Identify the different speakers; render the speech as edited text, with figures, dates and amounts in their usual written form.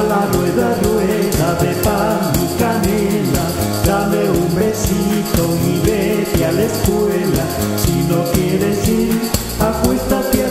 Speaker 1: la rueda, rueda de pan y canela, dame un besito y vete a la escuela. Si no quieres ir, acuéstate